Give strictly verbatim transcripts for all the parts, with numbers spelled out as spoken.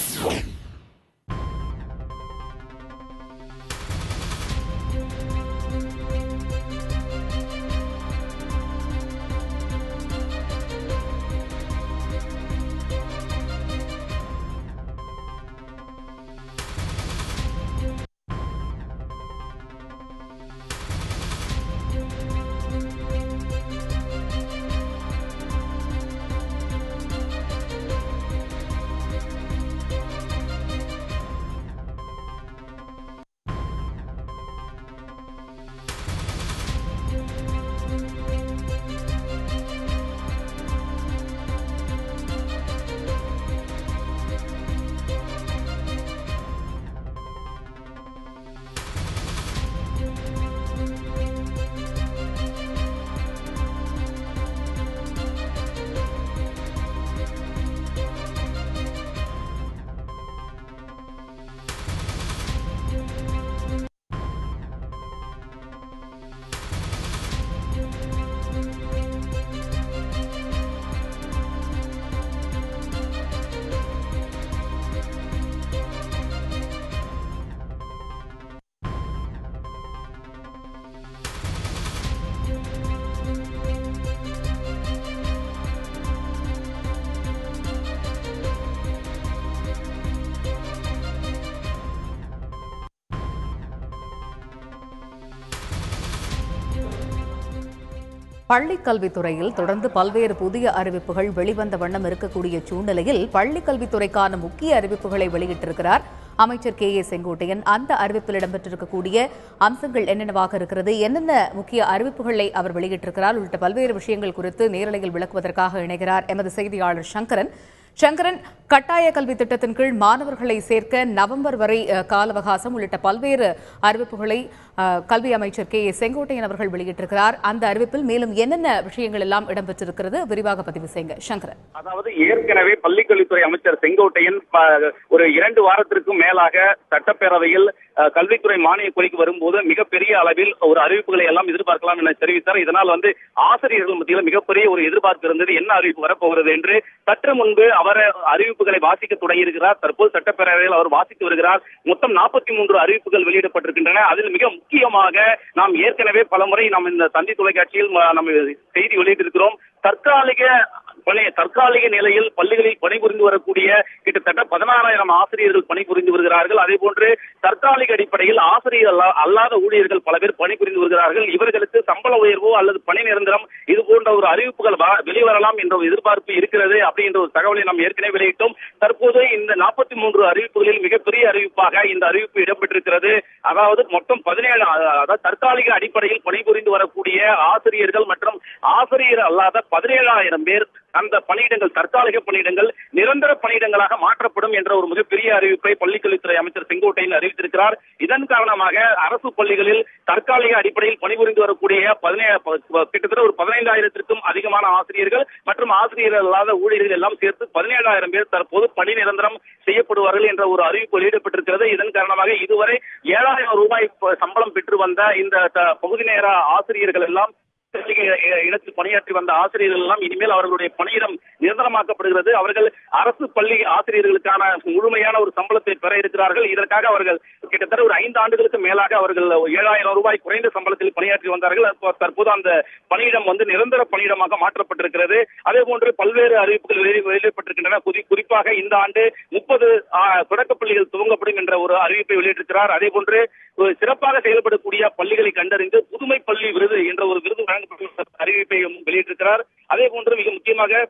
பள்ளிக் கல்வித்துறையில் தொடர்ந்து பல்வேறு புதிய அறிவிப்புகள் வெளிவந்த வண்ணம் இருக்கக்கூடிய சூழ்நிலையில் பள்ளிக் கல்வித்துறைக்கான முக்கிய அறிவிப்புகளை வெளியிட்டிருக்கிறார் அமைச்சர் கே ஏ செங்கோட்டையன். அந்த அறிவிப்பில் இடம்பெற்றிருக்கக்கூடிய அம்சங்கள் என்னென்னவாக இருக்கிறது, என்னென்ன முக்கிய அறிவிப்புகளை அவர் வெளியிட்டிருக்கிறார் உள்ளிட்ட பல்வேறு விஷயங்கள் குறித்து நேரலையில் விளக்குவதற்காக இணைகிறார் எமது செய்தியாளர் சங்கரன். சங்கரன், கட்டாய கல்வி திட்டத்தின் கீழ் மாணவர்களை சேர்க்க நவம்பர் வரை கால அவகாசம் உள்ளிட்ட பல்வேறு அறிவிப்புகளை கல்வி அமைச்சர் கே ஏ செங்கோட்டையன் அவர்கள் வெளியிட்டிருக்கிறார். அந்த அறிவிப்பில் மேலும் என்னென்ன விஷயங்கள் எல்லாம் இடம்பெற்றிருக்கிறது, விரிவாக பதிவு செய்யுங்க சங்கரன். அதாவது ஏற்கனவே பள்ளிக்கல்வித்துறை அமைச்சர் செங்கோட்டையன் ஒரு இரண்டு வாரத்திற்கும் மேலாக சட்டப்பேரவையில் கல்வித்துறை மானிய கோரிக்கை வரும்போது மிகப்பெரிய அளவில் ஒரு அறிவிப்புகளை எல்லாம் எதிர்பார்க்கலாம் என தெரிவித்தார். இதனால் வந்து ஆசிரியர்கள் மத்தியில் மிகப்பெரிய ஒரு எதிர்பார்ப்பு இருந்தது, என்ன அறிவிப்பு வரப்போகிறது என்று. சற்று முன்பு அவர் அறிவிப்புகளை வாசிக்க தொடங்கியிருக்கிறார். தற்போது சட்டப்பேரவையில் அவர் வாசித்து வருகிறார். மொத்தம் நாற்பத்தி மூன்று அறிவிப்புகள் வெளியிடப்பட்டிருக்கின்றன. அதில் மிக முக்கியமாக நாம் ஏற்கனவே பலமுறை நாம் இந்த தந்தி தொலைக்காட்சியில் நம்ம செய்தி வெளியிட்டிருக்கிறோம். தற்காலிக தற்காலிக நிலையில் பள்ளிகளில் பணிபுரிந்து வரக்கூடிய கிட்டத்தட்ட பதினாறாயிரம் ஆசிரியர்கள் பணிபுரிந்து வருகிறார்கள். அதே போன்று தற்காலிக அடிப்படையில் ஆசிரியர் அல்லாத ஊழியர்கள் பல பேர் பணிபுரிந்து வருகிறார்கள். இவர்களுக்கு சம்பள உயர்வோ அல்லது பணி நிரந்தரம் இது போன்ற ஒரு அறிவிப்புகள் வெளிவரலாம் என்ற ஒரு எதிர்பார்ப்பு இருக்கிறது அப்படின்ற ஒரு தகவலை நாம் ஏற்கனவே வெளியிட்டோம். தற்போது இந்த நாற்பத்தி மூன்று அறிவிப்புகளில் மிகப்பெரிய அறிவிப்பாக இந்த அறிவிப்பு இடம்பெற்றிருக்கிறது. அதாவது மொத்தம் பதினேழு அதாவது தற்காலிக அடிப்படையில் பணிபுரிந்து வரக்கூடிய ஆசிரியர்கள் மற்றும் ஆசிரியர் அல்லாத பதினேழாயிரம் பேர் அந்த பணியிடங்கள் தற்காலிக பணியிடங்கள் நிரந்தர பணியிடங்களாக மாற்றப்படும் என்ற ஒரு மிகப்பெரிய அறிவிப்பை பள்ளிக்கல்வித்துறை அமைச்சர் செங்கோட்டையன் அறிவித்திருக்கிறார். இதன் காரணமாக அரசு பள்ளிகளில் தற்காலிக அடிப்படையில் பணிபுரிந்து வரக்கூடிய பதினேழு கிட்டத்தட்ட ஒரு பதினைந்தாயிரத்திற்கும் அதிகமான ஆசிரியர்கள் மற்றும் ஆசிரியர்கள் அல்லாத ஊழியர்கள் எல்லாம் சேர்த்து பதினேழாயிரம் பேர் தற்போது பணி நிரந்தரம் செய்யப்படுவார்கள் என்ற ஒரு அறிவிப்பு வெளியிடப்பட்டிருக்கிறது. இதன் காரணமாக இதுவரை ஏழாயிரம் ரூபாய் சம்பளம் பெற்று வந்த இந்த பகுதி நேர ஆசிரியர்கள் எல்லாம் இடத்தில் பணியாற்றி வந்த ஆசிரியர்கள் எல்லாம் இனிமேல் அவர்களுடைய பணியிடம் நிரந்தரமாக்கப்படுகிறது. அவர்கள் அரசு பள்ளி ஆசிரியர்களுக்கான முழுமையான ஒரு சம்பளத்தை பெற இருக்கிறார்கள். இதற்காக அவர்கள் கிட்டத்தட்ட ஒரு ஐந்து ஆண்டுகளுக்கு மேலாக அவர்கள் ஏழாயிரம் ரூபாய் குறைந்த சம்பளத்தில் பணியாற்றி வந்தார்கள். தற்போது அந்த பணியிடம் வந்து நிரந்தர பணியிடமாக மாற்றப்பட்டிருக்கிறது. அதே போன்று பல்வேறு அறிவிப்புகள் வெளியிடப்பட்டிருக்கின்றன. குறிப்பாக இந்த ஆண்டு முப்பது தொடக்க பள்ளிகள் துவங்கப்படும் என்ற ஒரு அறிவிப்பை வெளியிட்டிருக்கிறார். அதே போன்று சிறப்பாக செயல்படக்கூடிய பள்ளிகளை கண்டறிந்து புதுமை பள்ளி விருது என்ற ஒரு விருது அறிவிப்பையும் வெளியிட்டிருக்கிறார். அதே போன்று மிக முக்கியமாக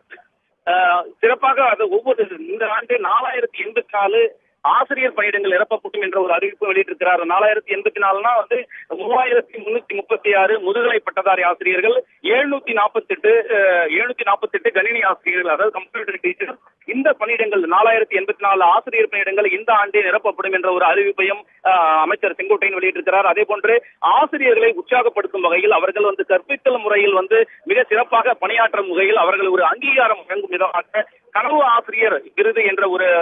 சிறப்பாக ஒவ்வொரு இந்த ஆண்டு நாலாயிரத்தி எண்பத்தி நாலு ஆசிரியர் பணியிடங்கள் நிரப்பப்படும் என்ற ஒரு அறிவிப்பு வெளியிட்டிருக்கிறார். நாலாயிரத்தி எண்பத்தி நாலுனா வந்து மூவாயிரத்தி முன்னூத்தி முப்பத்தி ஆறு முதுகலை பட்டதாரி ஆசிரியர்கள், எழுநூத்தி நாற்பத்தி எட்டு எழுநூத்தி நாற்பத்தி எட்டு கணினி ஆசிரியர்கள் அதாவது கம்ப்யூட்டர் டீச்சர். இந்த பணியிடங்கள் நாலாயிரத்தி எண்பத்தி நாலு ஆசிரியர் பணியிடங்கள் இந்த ஆண்டே நிரப்பப்படும் என்ற ஒரு அறிவிப்பையும் அமைச்சர் செங்கோட்டையன் வெளியிட்டிருக்கிறார். அதே போன்று ஆசிரியர்களை உற்சாகப்படுத்தும் வகையில் அவர்கள் வந்து கற்பித்தல் முறையில் வந்து மிக சிறப்பாக பணியாற்றும் வகையில் அவர்கள் ஒரு அங்கீகாரம் வழங்கும் விதமாக கனவு ஆசிரியர் விருது என்ற ஒரு புதிய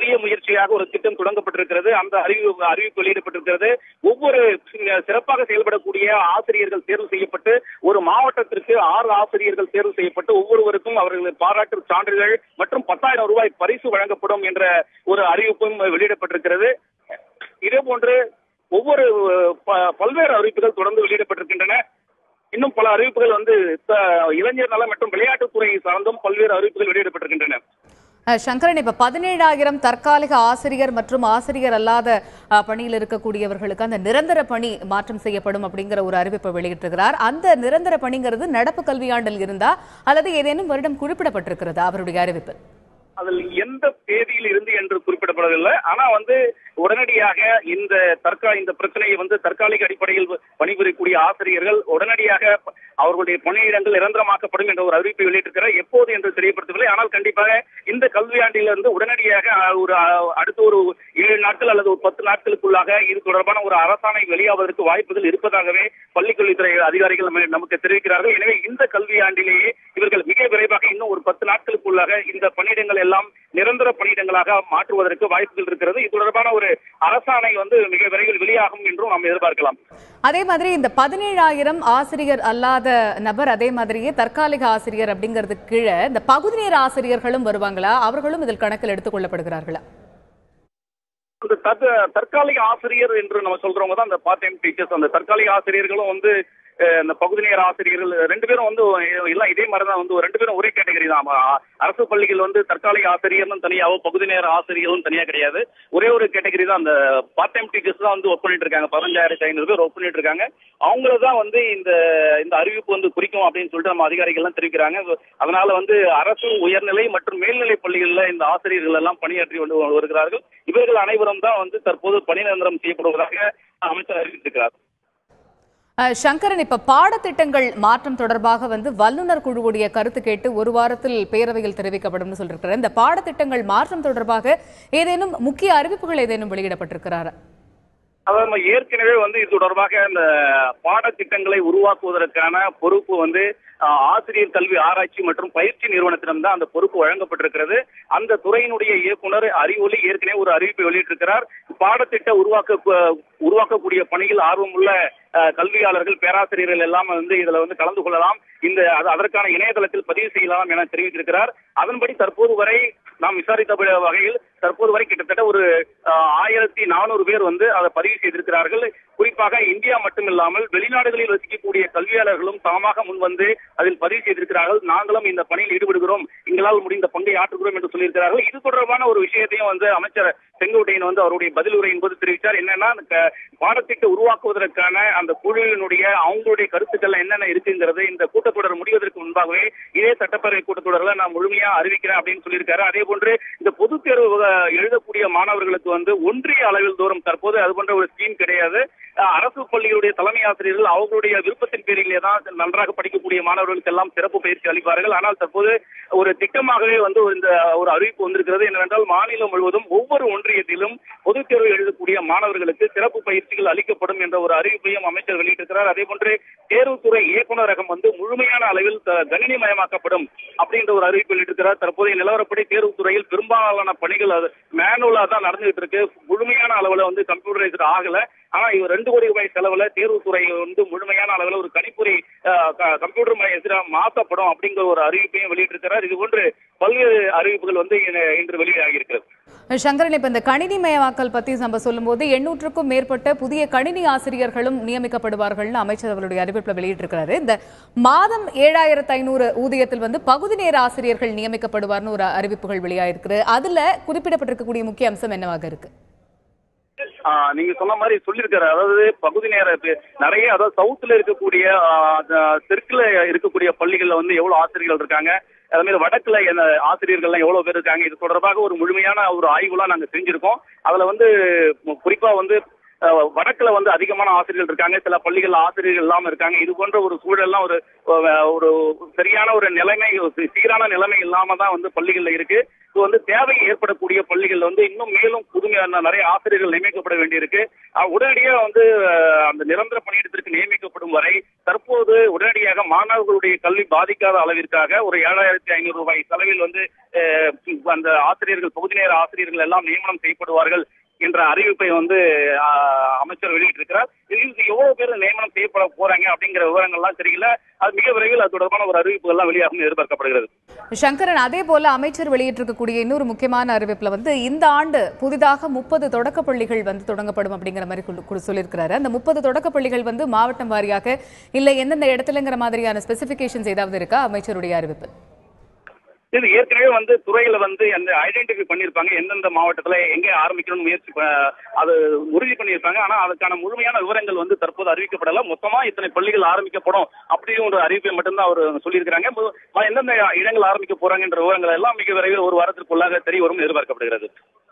புதிய முயற்சியாக ஒரு திட்டம் தொடங்கப்பட்டிருக்கிறது. அந்த அறிவிப்பு அறிவிப்பு வெளியிடப்பட்டிருக்கிறது. ஒவ்வொரு சிறப்பாக செயல்படக்கூடிய ஆசிரியர்கள் தேர்வு செய்யப்பட்டு ஒரு மாவட்டத்திற்கு ஆறு ஆசிரியர்கள் தேர்வு செய்யப்பட்டு ஒவ்வொருவருக்கும் அவர்கள் பாராட்டு சான்றிதழ் மற்றும் பத்தாயிரம் ரூபாய் பரிசு வழங்கப்படும் என்ற ஒரு அறிவிப்பும் வெளியிடப்பட்டிருக்கிறது. இதே போன்று ஒவ்வொரு பல்வேறு அறிவிப்புகள் தொடர்ந்து வெளியிடப்பட்டிருக்கின்றன. இன்னும் பல அறிவிப்புகள் வந்து இளைஞர் நல மற்றும் விளையாட்டுத்துறை சார்ந்தும் பல்வேறு அறிவிப்புகள் வெளியிடப்பட்டிருக்கின்றன. சங்கரன், இப்ப பதினேழாயிரம் தற்காலிக ஆசிரியர் மற்றும் ஆசிரியர் அல்லாத பணியில் இருக்கக்கூடியவர்களுக்கு அந்த நிரந்தர பணி மாற்றம் செய்யப்படும் அப்படிங்கிற ஒரு அறிவிப்பை வெளியிட்டிருக்கிறார். அந்த நிரந்தர பணிங்கிறது நடப்பு கல்வியாண்டில் இருந்தா அல்லது ஏதேனும் வருடம் குறிப்பிடப்பட்டிருக்கிறதா அவருடைய அறிவிப்பு? அதில் எந்த தேதியில் இருந்து என்று குறிப்பிடப்படவில்லை. ஆனா வந்து உடனடியாக இந்த தற்கா இந்த பிரச்சனையை வந்து தற்காலிக அடிப்படையில் பணிபுரியக்கூடிய ஆசிரியர்கள் உடனடியாக அவர்களுடைய பணியிடங்கள் நிரந்தரமாக்கப்படும் என்ற ஒரு அறிவிப்பை வெளியிட்டிருக்கிறார். எப்போது என்று தெரியப்படுத்தவில்லை. ஆனால் கண்டிப்பாக இந்த கல்வியாண்டிலிருந்து உடனடியாக ஒரு அடுத்த ஒரு ஏழு நாட்கள் அல்லது ஒரு பத்து நாட்களுக்குள்ளாக இது தொடர்பான ஒரு அரசாணை வெளியாவதற்கு வாய்ப்புகள் இருப்பதாகவே பள்ளிக்கல்வித்துறை அதிகாரிகள் நமக்கு தெரிவிக்கிறார்கள். எனவே இந்த கல்வியாண்டிலேயே இவர்கள் மிக விரைவாக இன்னும் ஒரு பத்து நாட்களுக்குள்ளாக இந்த பணியிடங்கள் எல்லாம் நிரந்தர பணியிடங்களாக மாற்றுவதற்கு வாய்ப்புகள் இருக்கிறது. இது தொடர்பான ஒரு அரசாணை வந்து மிக விரைவில் வெளியாகும் என்றும் நாம் எதிர்பார்க்கலாம். அதே மாதிரி இந்த பதினேழாயிரம் ஆசிரியர் அல்லாத நபர், அதே மாதிரியே தற்காலிக ஆசிரியர் அப்படிங்கிறதுக்கு கீழே இந்த பகுதி நேர ஆசிரியர்களும் வருவாங்களா? அவர்களும் இதில் கணக்கில் எடுத்துக் கொள்ளப்படுகிறார்களா? தற்காலிக ஆசிரியர் என்று நம்ம சொல்றவங்க தான் அந்த பார்ட் டைம் டீச்சர்ஸ். அந்த தற்காலிக ஆசிரியர்களும் வந்து இந்த பகுதி நேர ஆசிரியர்கள் ரெண்டு பேரும் வந்து எல்லாம் இதே மாதிரிதான் வந்து ரெண்டு பேரும் ஒரே கேட்டகரி தான். அரசு பள்ளிகள் வந்து தற்காலிக ஆசிரியர்னு தனியாகவும் பகுதி நேர ஆசிரியர்களும் தனியா கிடையாது. ஒரே ஒரு கேட்டகரி தான். அந்த பார்ட் டைம் டீச்சர்ஸ் தான் வந்து ஒர்க் பண்ணிட்டு இருக்காங்க. பதினஞ்சாயிரத்தி ஐநூறு பேர் ஒர்க் பண்ணிட்டு இருக்காங்க. அவங்களதான் வந்து இந்த இந்த அறிவிப்பு வந்து குறிக்கும் அப்படின்னு சொல்லிட்டு நம்ம அதிகாரிகள் எல்லாம் தெரிவிக்கிறாங்க. அதனால வந்து அரசு உயர்நிலை மற்றும் மேல்நிலை பள்ளிகளில் இந்த ஆசிரியர்கள் எல்லாம் பணியாற்றி கொண்டு வருகிறார்கள். இவர்கள் அனைவரும் தான் வந்து தற்போது பணி நிரந்தரம் செய்யப்படுவதாக அமைச்சர் அறிவித்திருக்கிறார். சங்கரன், இப்ப பாடத்திட்டங்கள் மாற்றம் தொடர்பாக வந்து வல்லுநர் குழுவுடைய கருத்து கேட்டு ஒரு வாரத்தில் பேரவையில் தெரிவிக்கப்படும் சொல்லிருக்கிறார். இந்த பாடத்திட்டங்கள் மாற்றம் தொடர்பாக ஏதேனும் முக்கிய அறிவிப்புகள் ஏதேனும் வெளியிடப்பட்டிருக்கிறாரா? அதாவது ஏற்கனவே வந்து இது தொடர்பாக இந்த பாடத்திட்டங்களை உருவாக்குவதற்கான பொறுப்பு வந்து ஆசிரியர் கல்வி ஆராய்ச்சி மற்றும் பயிற்சி நிறுவனத்திடம் தான் அந்த பொறுப்பு வழங்கப்பட்டிருக்கிறது. அந்த துறையினுடைய இயக்குனர் அறிவொளி ஏற்கனவே ஒரு அறிவிப்பை வெளியிட்டிருக்கிறார். பாடத்திட்ட உருவாக்க உருவாக்கக்கூடிய பணியில் ஆர்வமுள்ள கல்வியாளர்கள் பேராசிரியர்கள் எல்லாம் வந்து இதுல வந்து கலந்து கொள்ளலாம், இந்த அதற்கான இணையதளத்தில் பதிவு செய்யலாம் என தெரிவித்திருக்கிறார். அதன்படி தற்போது வரை நாம் விசாரித்த வகையில் தற்போது வரை கிட்டத்தட்ட ஒரு ஆயிரத்தி நானூறு பேர் வந்து அதை பதிவு செய்திருக்கிறார்கள். குறிப்பாக இந்தியா மட்டுமில்லாமல் வெளிநாடுகளில் வசிக்கக்கூடிய கல்வியாளர்களும் சமமாக முன்வந்து அதில் பதிவு செய்திருக்கிறார்கள். நாங்களும் இந்த பணியில் ஈடுபடுகிறோம், எங்களால் முடிந்த பங்கை ஆற்றுகிறோம் என்று சொல்லியிருக்கிறார்கள். இது தொடர்பான ஒரு விஷயத்தையும் வந்து அமைச்சர் செங்கோட்டையன் வந்து அவருடைய பதில் உரையின் போது தெரிவித்தார். என்னன்னா, பாடத்திட்ட உருவாக்குவதற்கான அந்த குழுவினுடைய அவங்களுடைய கருத்துக்கள் என்னென்ன இருக்குங்கிறது இந்த கூட்டத்தொடர் முடிவதற்கு முன்பாகவே இதே சட்டப்பேரவை கூட்டத்தொடரில் நான் முழுமையா அறிவிக்கிறேன் அப்படின்னு சொல்லியிருக்காரு. அதே போன்று இந்த பொது தேர்வு எழுதக்கூடிய மாணவர்களுக்கு வந்து ஒன்றிய அளவில் தூரம் தற்போது அது போன்ற ஒரு ஸ்கீம் கிடையாது. அரசு பள்ளிகளுடைய தலைமை ஆசிரியர்கள் அவர்களுடைய விருப்பத்தின் பேரிலே தான் நன்றாக படிக்கக்கூடிய மாணவர்களுக்கு எல்லாம் சிறப்பு பயிற்சி அளிப்பார்கள். ஆனால் தற்போது ஒரு திட்டமாகவே வந்து இந்த ஒரு அறிவிப்பு வந்திருக்கிறது. என்னவென்றால், மாநிலம் முழுவதும் ஒவ்வொரு ஒன்றியத்திலும் பொதுத் தேர்வு எழுதக்கூடிய மாணவர்களுக்கு சிறப்பு பயிற்சிகள் அளிக்கப்படும் என்ற ஒரு அறிவிப்பையும் அமைச்சர் வெளியிட்டிருக்கிறார். அதே போன்று தேர்வுத்துறை இயக்குநரகம் வந்து முழுமையான அளவில் கணினிமயமாக்கப்படும் அப்படின்ற ஒரு அறிவிப்பு வெளியிட்டிருக்கிறார். தற்போதைய நிலவரப்படி தேர்வுத்துறையில் பெரும்பாலான பணிகள் மேனுவலா தான் நடந்துகிட்டு இருக்கு. முழுமையான அளவுல வந்து கம்ப்யூட்டரைஸ்ட் ஆகல. ஆனா இவர் ரெண்டு கோடி ரூபாய் செலவுல தேர்வுத்துறை வந்து முழுமையான அளவுல ஒரு கணிப்பொறி கம்ப்யூட்டர் மயத்துல மாற்றப்படும் அப்படிங்கிற ஒரு அறிவிப்பையும் வெளியிட்டிருக்கிறார். இது போன்று பல்வேறு அறிவிப்புகள் வந்து இன்று வெளியாகி இருக்கிறது. சங்கரன், இப்ப இந்த கணினி மயமாக்கல் பத்தி நம்ம சொல்லும் போது எண்ணூற்றுக்கும் மேற்பட்ட புதிய கணினி ஆசிரியர்களும் நியமிக்கப்படுவார்கள் அமைச்சர் அவருடைய அறிவிப்புல வெளியிட்டிருக்கிறாரு. இந்த மாதம் ஏழாயிரத்தி ஐநூறு ஊதியத்தில் வந்து பகுதி நேர ஆசிரியர்கள் நியமிக்கப்படுவார்னு ஒரு அறிவிப்புகள் வெளியாயிருக்கு. அதுல குறிப்பிடப்பட்டிருக்கக்கூடிய முக்கிய அம்சம் என்னவாக இருக்கு? நீங்க சொன்ன மாதிரி சொல்லியிருக்காரு. அதாவது பகுதி நேர நிறைய, அதாவது சவுத்துல இருக்கக்கூடிய தெற்குல இருக்கக்கூடிய பள்ளிகள்ல வந்து எவ்வளவு ஆசிரியர்கள் இருக்காங்க, அதே மாதிரி வடக்குல ஆசிரியர்கள்லாம் எவ்வளவு பேர் இருக்காங்க, இது தொடர்பாக ஒரு முழுமையான ஒரு ஆய்வுலாம் நாங்க செஞ்சிருக்கோம். அதுல வந்து குறிப்பா வந்து வடக்குல வந்து அதிகமான ஆசிரியர்கள் இருக்காங்க, சில பள்ளிகள் ஆசிரியர்கள் இல்லாம இருக்காங்க. இது போன்ற ஒரு சூழல்லாம் ஒரு ஒரு சரியான ஒரு நிலைமை, சீரான நிலைமை இல்லாம தான் வந்து பள்ளிகள்ல இருக்கு. இது வந்து தேவை ஏற்படக்கூடிய பள்ளிகள் வந்து இன்னும் மேலும் புதுமையான நிறைய ஆசிரியர்கள் நியமிக்கப்பட வேண்டியிருக்கு. உடனடியாக வந்து அந்த நிரந்தர பணியிடத்திற்கு நியமிக்கப்படும் வரை தற்போது உடனடியாக மாணவர்களுடைய கல்வி பாதிக்காத அளவிற்காக ஒரு ஏழாயிரத்தி ஐநூறு ரூபாய் செலவில் வந்து அந்த ஆசிரியர்கள், பகுதி நேர ஆசிரியர்கள் எல்லாம் நியமனம் செய்யப்படுவார்கள் என்ற அறிவிப்பை வந்து அமைச்சர் வெளியிட்டிருக்கிறார். இதில் எவ்வளவு பேர் நியமனம் செய்யப்பட போறாங்க அப்படிங்கிற விவரங்கள்லாம் தெரியல. அது மிக விரைவில் அது தொடர்பான ஒரு அறிவிப்புகள் எல்லாம் வெளியாகும் எதிர்பார்க்கப்படுகிறது. சங்கரன், அதே போல அமைச்சர் வெளியிட்டிருக்கக்கூடிய இன்னொரு முக்கியமான அறிவிப்புல வந்து இந்த ஆண்டு புதிதாக முப்பது தொடக்க பள்ளிகள் வந்து தொடங்கப்படும் அப்படிங்கிற மாதிரி சொல்லியிருக்கிறாரு. அந்த முப்பது தொடக்க பள்ளிகள் வந்து மாவட்டம் வாரியாக இல்ல எந்தெந்த இடத்துலங்கிற மாதிரியான ஸ்பெசிபிகேஷன்ஸ் ஏதாவது இருக்கா அமைச்சருடைய அறிவிப்பு? இது ஏற்கனவே வந்து துறையில வந்து அந்த ஐடென்டிஃபை பண்ணியிருப்பாங்க, எந்தெந்த மாவட்டத்துல எங்க ஆரம்பிக்கணும்னு முயற்சி அது உறுதி பண்ணியிருப்பாங்க. ஆனா அதுக்கான முழுமையான விவரங்கள் வந்து தற்போது அறிவிக்கப்படல. மொத்தமா இத்தனை பள்ளிகள் ஆரம்பிக்கப்படும் அப்படின்னு ஒரு அறிவிப்பை மட்டும்தான் அவர் சொல்லியிருக்கிறாங்க. எந்தெந்த இடங்கள் ஆரம்பிக்க போறாங்கன்ற விவரங்கள் எல்லாம் மிக விரைவில் ஒரு வாரத்திற்குள்ளாக தெரிய வரும் எதிர்பார்க்கப்படுகிறது.